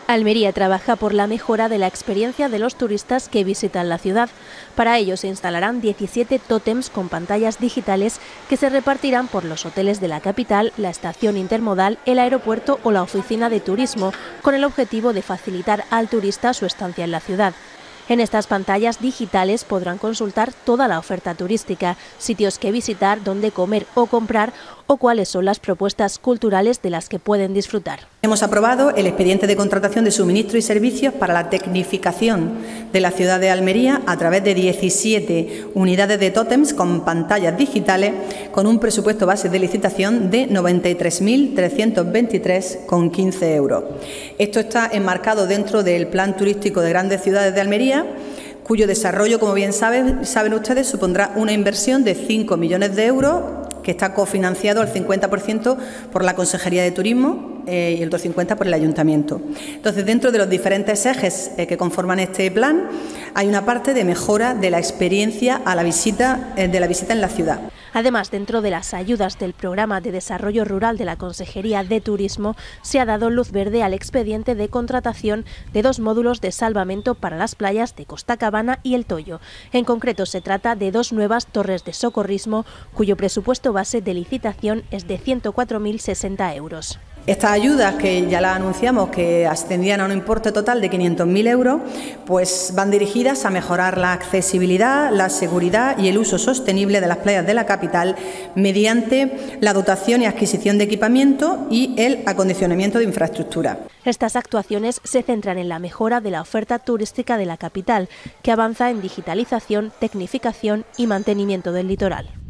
Almería trabaja por la mejora de la experiencia de los turistas que visitan la ciudad. Para ello se instalarán 17 tótems con pantallas digitales que se repartirán por los hoteles de la capital, la estación intermodal, el aeropuerto o la oficina de turismo, con el objetivo de facilitar al turista su estancia en la ciudad. En estas pantallas digitales podrán consultar toda la oferta turística, sitios que visitar, dónde comer o comprar o cuáles son las propuestas culturales de las que pueden disfrutar. Hemos aprobado el expediente de contratación de suministros y servicios para la tecnificación de la ciudad de Almería a través de 17 unidades de tótems con pantallas digitales con un presupuesto base de licitación de 93.323,15 euros. Esto está enmarcado dentro del Plan Turístico de Grandes Ciudades de Almería, cuyo desarrollo, como bien saben ustedes, supondrá una inversión de 5 millones de euros, que está cofinanciado al 50% por la Consejería de Turismo y el otro 50% por el Ayuntamiento. Entonces, dentro de los diferentes ejes que conforman este plan, hay una parte de mejora de la experiencia a la visita, en la ciudad. Además, dentro de las ayudas del Programa de Desarrollo Rural de la Consejería de Turismo, se ha dado luz verde al expediente de contratación de 2 módulos de salvamento para las playas de Costa Cabana y El Toyo. En concreto, se trata de 2 nuevas torres de socorrismo, cuyo presupuesto base de licitación es de 104.060 euros. Estas ayudas, que ya las anunciamos, que ascendían a un importe total de 500.000 euros, pues van dirigidas a mejorar la accesibilidad, la seguridad y el uso sostenible de las playas de la capital mediante la dotación y adquisición de equipamiento y el acondicionamiento de infraestructura. Estas actuaciones se centran en la mejora de la oferta turística de la capital, que avanza en digitalización, tecnificación y mantenimiento del litoral.